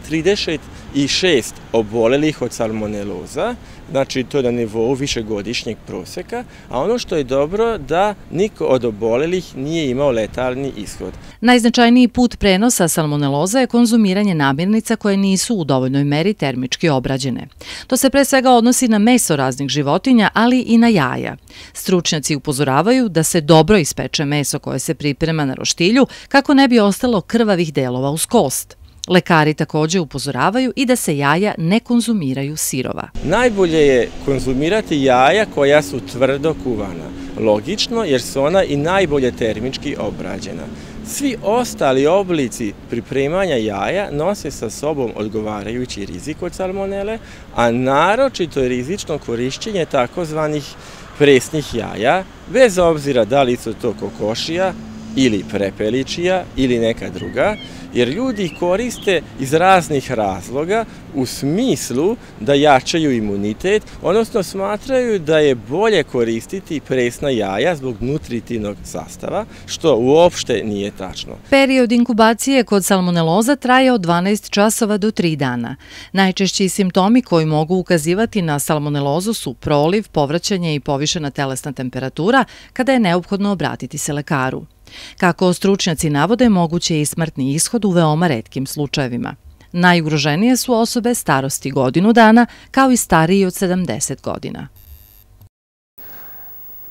Speaker 15: 36 obolelih od salmoneloza, znači to je na nivou višegodišnjeg proseka, a ono što je dobro da niko od obolelih nije imao letalni ishod.
Speaker 3: Najznačajniji put prenosa salmoneloza je konzumiranje namirnica koje nisu u dovoljnoj meri termički obrađene. To se pre svega odnosi na meso raznih životinja, ali i na jaja. Stručnjaci upozoravaju da se dobro ispeče meso koje se priprema na roštilju kako ne bi ostalo krvavih delova uz kost. Lekari takođe upozoravaju i da se jaja ne konzumiraju sirova.
Speaker 15: Najbolje je konzumirati jaja koja su tvrdo kuvana. Logično, jer su ona i najbolje termički obrađena. Svi ostali oblici pripremanja jaja nose sa sobom odgovarajući rizik od salmonele, a naročito je rizično korišćenje takozvanih presnih jaja, bez obzira da li su to kokošija ili prepeličija ili neka druga, jer ljudi ih koriste iz raznih razloga u smislu da jačaju imunitet, odnosno smatraju da je bolje koristiti presna jaja zbog nutritivnog sastava, što uopšte nije tačno.
Speaker 3: Period inkubacije kod salmoneloza traje od 12 časova do 3 dana. Najčešći simptomi koji mogu ukazivati na salmonelozu su proliv, povraćanje i povišena telesna temperatura, kada je neophodno obratiti se lekaru. Kako stručnjaci navode, moguće je i smrtni ishod u veoma retkim slučajevima. Najugroženije su osobe starosti godinu dana, kao i stariji od 70 godina.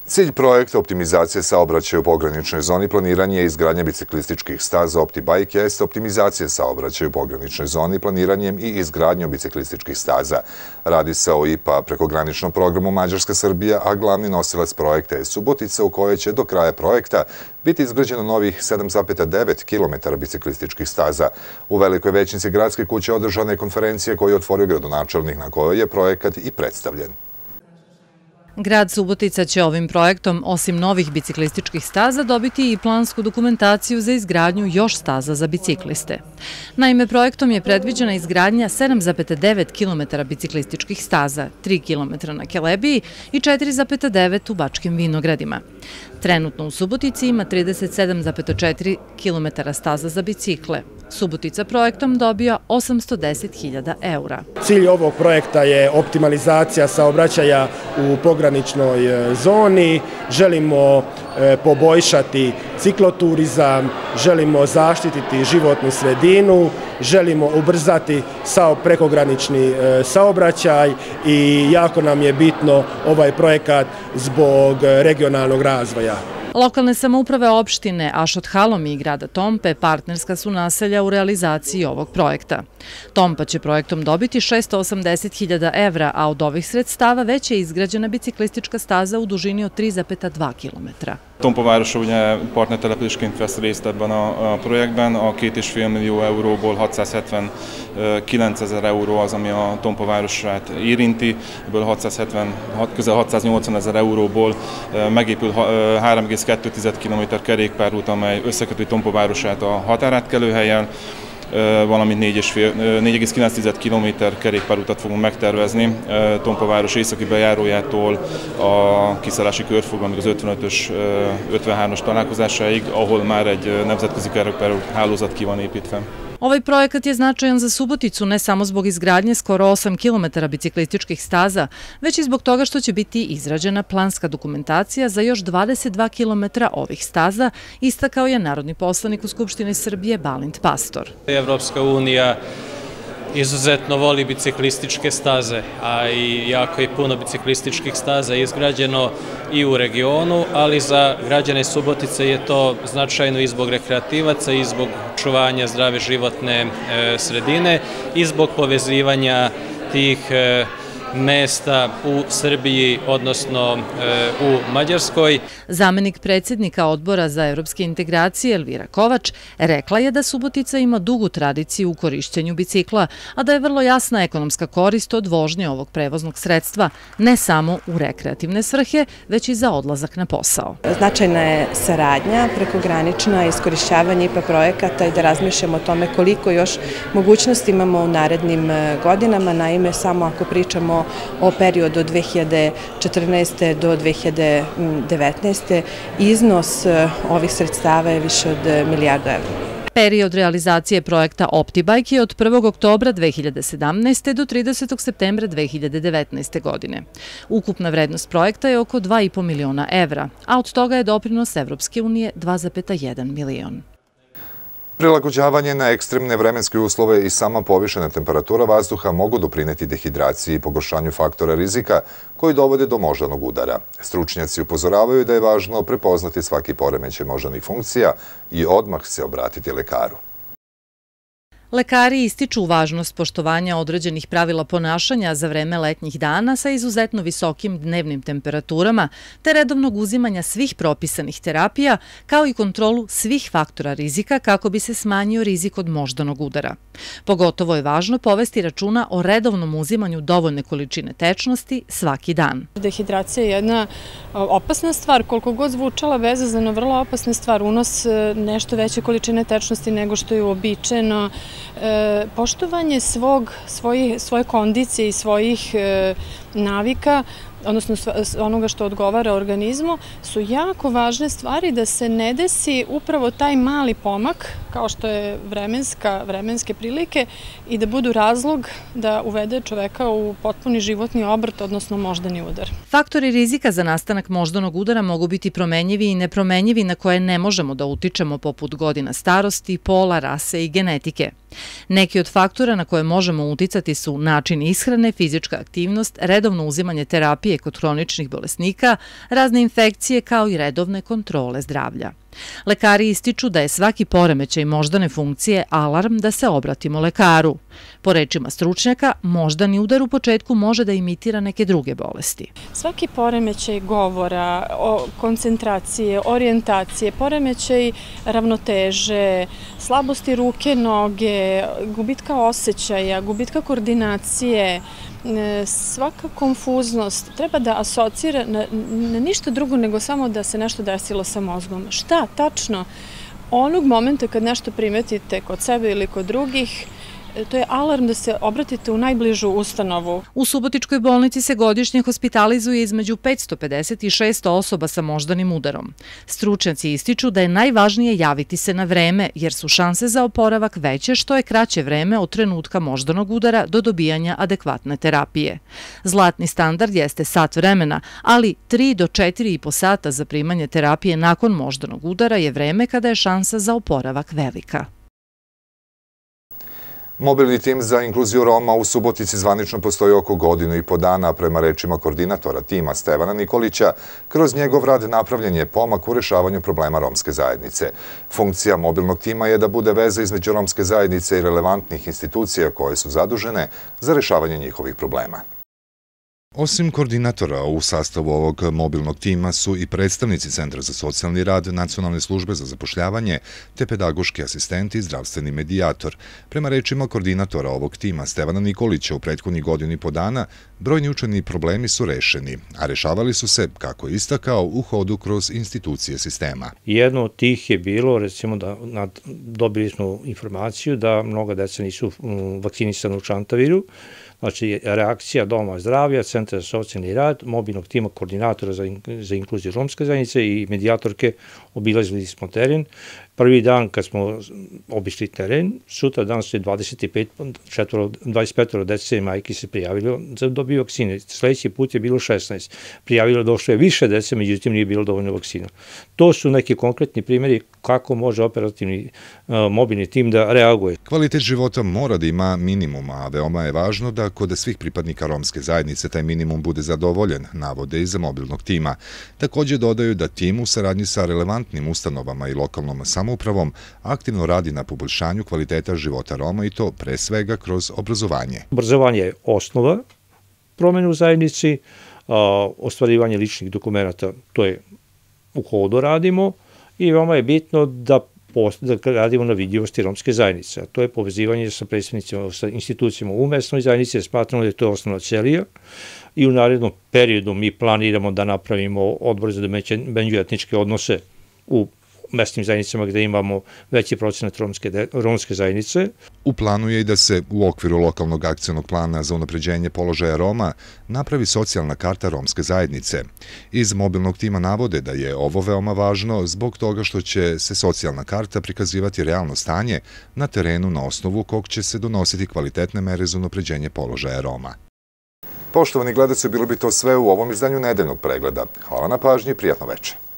Speaker 2: Cilj projekta optimizacije saobraćaja u pograničnoj zoni planiranjem i izgradnja biciklističkih staza OptiBike jeste optimizacija saobraćaja u pograničnoj zoni planiranjem i izgradnjom biciklističkih staza. Radi se o IPA prekograničnom programu Mađarska-Srbija, a glavni nosilac projekta je Subotica, u kojoj će do kraja projekta biti izgrađeno novih 7,9 km biciklističkih staza. U Velikoj Većnici gradske kuće održana je konferencija koju je otvorio gradonačelnik, na kojoj je projekat i predstavljen.
Speaker 3: Grad Subotica će ovim projektom, osim novih biciklističkih staza, dobiti i plansku dokumentaciju za izgradnju još staza za bicikliste. Naime, projektom je predviđena izgradnja 7,9 km biciklističkih staza, 3 km na Kelebiji i 4,9 u Bačkim Vinogradima. Trenutno u Subotici ima 37,4 km staza za bicikle. Subotica projektom dobija 810.000 eura.
Speaker 11: Cilj ovog projekta je optimalizacija saobraćaja u pograničnoj zoni. Želimo poboljšati cikloturizam, želimo zaštititi životnu sredinu, želimo ubrzati prekogranični saobraćaj i jako nam je bitno ovaj projekat zbog regionalnog razvoja.
Speaker 3: Lokalne samouprave opštine Ašot-Halom i grada Tompe partnerska su naselja u realizaciji ovog projekta. Tompa će projektom dobiti 680.000 evra, a od ovih sredstava već je izgrađena biciklistička staza u dužini od 3,2 km.
Speaker 16: Tompováros ugye partnertelepülésként vesz részt ebben a projektben, a 2,5 millió euróból 679.000 euró az, ami a Tompovárosát érinti, ebből közel 680.000 euróból megépül 3,2 km kerékpárút, amely összeköti Tompovárosát a határátkelőhelyen, valamint 4,9 km kerékpárutat fogunk megtervezni Tompováros északi bejárójától a kiszállási körforgalomig az 53-ös találkozásáig, ahol már egy nemzetközi kerékpárút hálózat ki van építve.
Speaker 3: Ovaj projekat je značajan za Suboticu ne samo zbog izgradnje skoro 8 km biciklističkih staza, već i zbog toga što će biti izrađena planska dokumentacija za još 22 km ovih staza, istakao je narodni poslanik u Skupštini Srbije Balint Pastor.
Speaker 18: Evropska unija izuzetno voli biciklističke staze, a i jako je puno biciklističkih staza izgrađeno i u regionu, ali za građane Subotice je to značajno i zbog rekreativaca, i zbog čuvanja zdrave životne sredine, i zbog povezivanja tih mesta u Srbiji, odnosno u Mađarskoj.
Speaker 3: Zamenik predsjednika Odbora za evropske integracije Elvira Kovač rekla je da Subotica ima dugu tradiciju u korišćenju bicikla, a da je vrlo jasna ekonomska korist od vožnje ovog prevoznog sredstva, ne samo u rekreativne svrhe, već i za odlazak na posao.
Speaker 19: Značajna je saradnja, prekogranična, iskorišćavanje IPA projekata i da razmišljamo o tome koliko još mogućnosti imamo u narednim godinama. Naime, samo ako pričamo o periodu od 2014. do 2019. iznos ovih sredstava je više od 1 milijardu evra.
Speaker 3: Period realizacije projekta OptiBike je od 1. oktobra 2017. do 30. septembra 2019. godine. Ukupna vrednost projekta je oko 2,5 miliona evra, a od toga je doprinos Evropske unije 2,1 milion.
Speaker 2: Prilagođavanje na ekstremne vremenske uslove i sama povišena temperatura vazduha mogu doprineti dehidraciji i pogoršanju faktora rizika koji dovode do moždanog udara. Stručnjaci upozoravaju da je važno prepoznati svaki poremećaj moždanih funkcija i odmah se obratiti lekaru.
Speaker 3: Lekari ističu važnost poštovanja određenih pravila ponašanja za vreme letnjih dana sa izuzetno visokim dnevnim temperaturama, te redovnog uzimanja svih propisanih terapija, kao i kontrolu svih faktora rizika kako bi se smanjio rizik od moždanog udara. Pogotovo je važno povesti računa o redovnom uzimanju dovoljne količine tečnosti svaki dan.
Speaker 20: Dehidracija je jedna opasna stvar, koliko god zvučala bezazleno, vrlo opasna stvar, unos nešto veće količine tečnosti nego što je uobičajeno. Poštovanje svoje kondicije i svojih navika, odnosno onoga što odgovara organizmu, su jako važne stvari da se ne desi upravo taj mali pomak, kao što je vremenske prilike, i da budu razlog da uvede čoveka u potpuni životni obrt, odnosno moždani udar.
Speaker 3: Faktori rizika za nastanak moždanog udara mogu biti promenjivi i nepromenjivi na koje ne možemo da utičemo, poput godina starosti, pola, rase i genetike. Neki od faktora na koje možemo uticati su način ishrane, fizička aktivnost, redovno uzimanje terapije terapije kod hroničnih bolesnika, razne infekcije kao i redovne kontrole zdravlja. Lekari ističu da je svaki poremećaj moždane funkcije alarm da se obratimo lekaru. Po rečima stručnjaka, moždani udar u početku može da imitira neke druge bolesti.
Speaker 20: Svaki poremećaj govora, koncentracije, orijentacije, poremećaj ravnoteže, slabosti ruke, noge, gubitka osjećaja, gubitka koordinacije, svaka konfuznost treba da asocira na ništa drugo nego samo da se nešto desilo sa mozgom. Šta tačno? Onog momenta kad nešto primetite kod sebe ili kod drugih, to je alarm da se obratite u najbližu ustanovu.
Speaker 3: U Subotičkoj bolnici se godišnje hospitalizuje između 550 i 600 osoba sa moždanim udarom. Stručnjaci ističu da je najvažnije javiti se na vreme, jer su šanse za oporavak veće što je kraće vreme od trenutka moždanog udara do dobijanja adekvatne terapije. Zlatni standard jeste sat vremena, ali 3 do 4,5 sata za primanje terapije nakon moždanog udara je vreme kada je šansa za oporavak velika.
Speaker 2: Mobilni tim za inkluziju Roma u Subotici zvanično postoji oko godinu i po dana, prema rečima koordinatora tima Stevana Nikolića. Kroz njegov rad napravljen je pomak u rešavanju problema romske zajednice. Funkcija mobilnog tima je da bude veza između romske zajednice i relevantnih institucija koje su zadužene za rešavanje njihovih problema. Osim koordinatora, u sastavu ovog mobilnog tima su i predstavnici Centra za socijalni rad, Nacionalne službe za zapošljavanje, te pedagoški asistenti i zdravstveni medijator. Prema rečima koordinatora ovog tima Stevana Nikolića, u prethodnih godinu i po dana brojni učeni problemi su rešeni, a rešavali su se, kako je istakao, u hodu kroz institucije sistema.
Speaker 1: Jedno od tih je bilo, recimo, da dobili smo informaciju da mnoga deca nisu vakcinisana u Čantaviru. Znači, reakcija Doma zdravlja, Centra za socijalni rad, mobilnog tima koordinatora za inkluziju romske zajednice i medijatorke obilazili smo teren. Prvi dan kad smo obišli teren, sutra dan se 25 dece i majki se prijavilo da dobiju vakcine. Sledeći put je bilo 16. Prijavilo došlo je više dece, međutim nije bilo dovoljno vakcina. To su neki konkretni primjeri kako može operativni mobilni tim da reaguje.
Speaker 2: Kvalitet života mora da ima minimum, a veoma je važno da kod svih pripadnika romske zajednice taj minimum bude zadovoljen, navode iz mobilnog tima. Takođe dodaju da tim u saradnji sa relevantnim ustanovama i lokalnom samoupravom aktivno radi na poboljšanju kvaliteta života Roma i to pre svega kroz obrazovanje.
Speaker 1: Obrazovanje je osnova promene u zajednici, ostvarivanje ličnih dokumenta, to je u hodu radimo i veoma je bitno da radimo na vidljivosti romske zajednice. To je povezivanje sa predstavnicima, sa institucijama u mesnoj zajednici, smatramo da je to osnovna ćelija i u narednom periodu mi planiramo da napravimo odbor za međuetničke odnose u mesnim zajednicama gde imamo veći procenat romske zajednice.
Speaker 2: U planu je i da se u okviru lokalnog akcionog plana za unapređenje položaja Roma napravi socijalna karta romske zajednice. Iz mobilnog tima navode da je ovo veoma važno zbog toga što će se socijalna karta prikazivati realno stanje na terenu na osnovu kog će se donositi kvalitetne mere za unapređenje položaja Roma. Poštovani gledaoci, bilo bi to sve u ovom izdanju nedeljnog pregleda. Hvala na pažnji i prijatno veče.